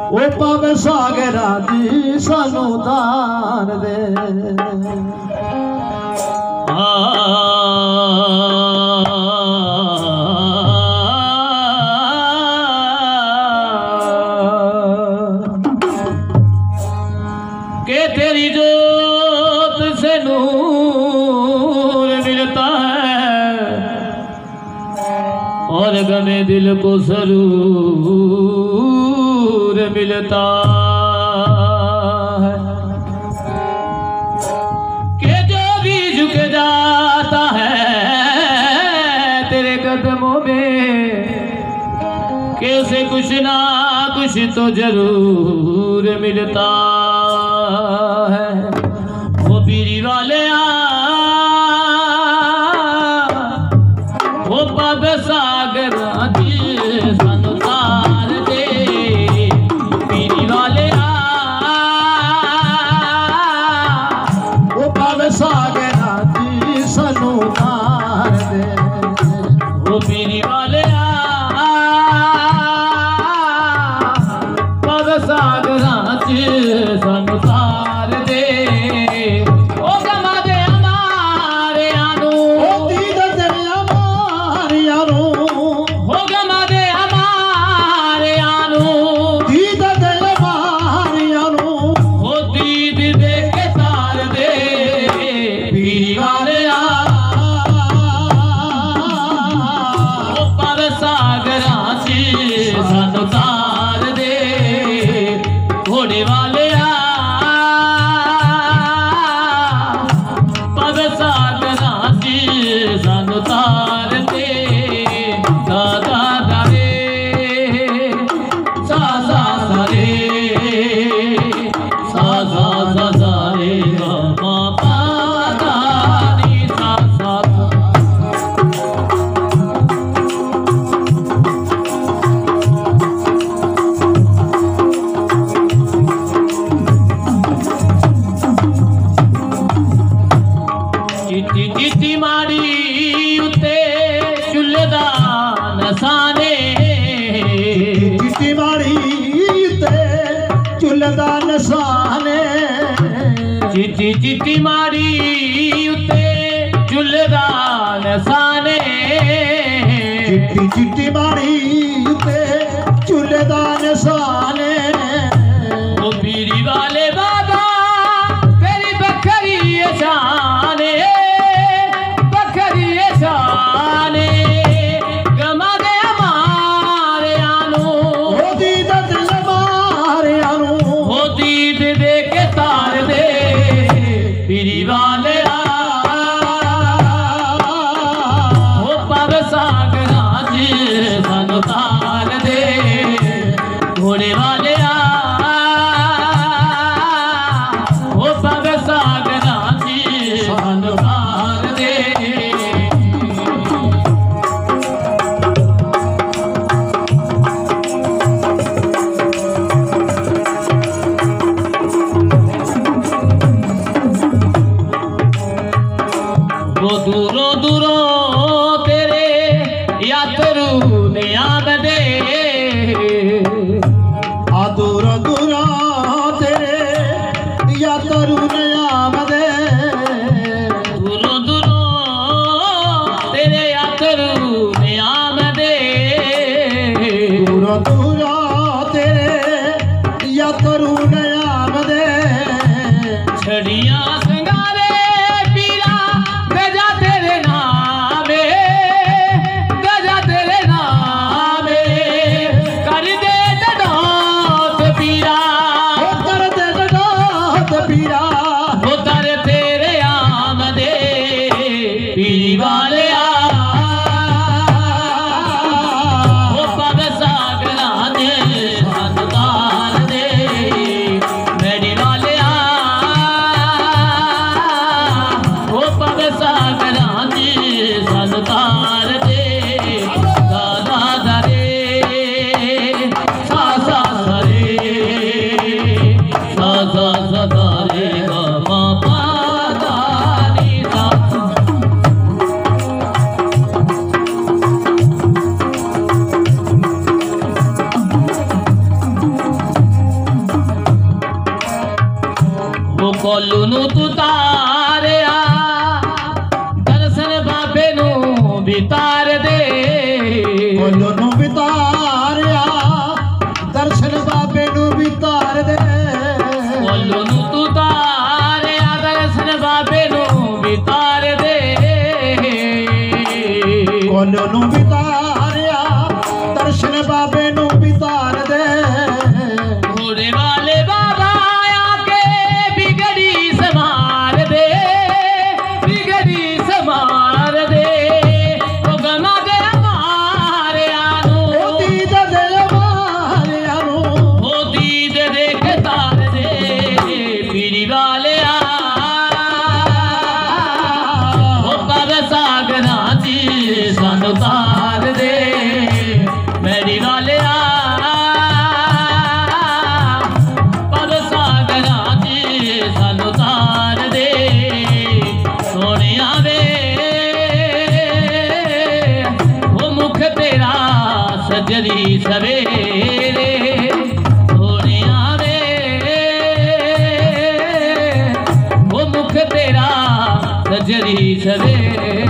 ओ पावे सागरा दी सानू तार दे। के तेरी जोत से नूर मिलता है और गमे दिल को सरूर मिलता है। के जो भी झुक जाता है तेरे कदमों में के उसे कुछ ना कुछ तो जरूर मिलता है। वो पीरी वाले वो पग सागर सानू तार दे। पीरी वाले वो पग सागर सानू तार दे। वो पीरी वाले पग सागर सानू तार दे। ओ गमा दे हमारे आनू ओ दीद दे हमारे आनू। हो गमा दे हमारे आनू दीद दे हमारे आनू। हो दीद दे के तार दे। पीरी वाले ओ पर सागरा सानू तार दे। घोड़े वाले पग सागरा सानू तार दे। दादा दारे सा सा सा रे सा सा सा सा रे मा पा दा नी सा सा सा। चिट्ठी चिट्ठी मारी उत्ते चुल्हे दा नसाने। चिट्ठी मारी ते चुल्हे दा नसाने। चिट्ठी चिट्ठी मारी उत्ते चुल्हे दा नसाने। चिट्ठी चिट्ठी मारी ते चुल्हे दा नसाने। वो पीरी वाले बाबा तेरी बखरी शाने बखरी शाने। गमा दे हमारे आनू ओ दीद दे हमारे आनू। हो दीद दे के तार दे। पीरी वाले हो पग सागरा सानू तार दे। घोड़े वाले हो पग सागरा सानू तार दे। वो दूरों दूरों तेरे यात्रु ने आमदे। आ दूर ਕੋਲੂ ਨੂੰ ਤੂੰ ਤਾਰਿਆ ਦਰਸ਼ਨ ਬਾਬੇ ਨੂੰ ਵੀ ਤਾਰ ਦੇ ਕੋਲੋਂ ਨੂੰ ਵਿਤਾਰਿਆ ਦਰਸ਼ਨ ਬਾਬੇ ਨੂੰ ਵਿਤਾਰ ਦੇ ਕੋਲੂ ਨੂੰ ਤੂੰ ਤਾਰਿਆ ਦਰਸ਼ਨ ਬਾਬੇ ਨੂੰ ਵੀ ਤਾਰ ਦੇ ਕੋਲੋਂ ਨੂੰ ਵਿਤਾਰਿਆ ਦਰਸ਼ਨ ਬਾਬੇ ਨੂੰ ਵਿਤਾਰ ਦੇ ਘੋੜੇ ਵਾਲੇ ਬਾਬਾ ਆਕੇ ਬਿਗੜੀ ਸਮਾਰ ਦੇ ਬਿਗੜੀ ਸਮਾਰ ਦੇ ਉਹ ਗਮਾ ਦੇ ਮਾਰਿਆ ਨੂੰ ਹੋਤੀ ਦੇ ਮਾਰਿਆ ਨੂੰ ਹੋਤੀ ਦੇ ਦੇਖ ਤਾਰ ਦੇ ਪੀੜੀ ਵਾਲਿਆ ਉਹ ਕਵੇ ਸਾਗਰਾਂ ਦੀ ਸਾਨੂੰ ਤਾਰ ਦੇ ਮੇਰੀ ਵਾਲਿਆ ਪਦ ਸਾਗਰਾਂ ਦੀ ਸਾਨੂੰ ਤਾਰ ਦੇ ਸੋਹਣਿਆ ਵੇ ਉਹ ਮੁਖ ਤੇਰਾ ਸਜਰੀ ਸਵੇਰੇ ਸੋਹਣਿਆ ਵੇ ਉਹ ਮੁਖ ਤੇਰਾ ਸਜਰੀ ਸਵੇਰੇ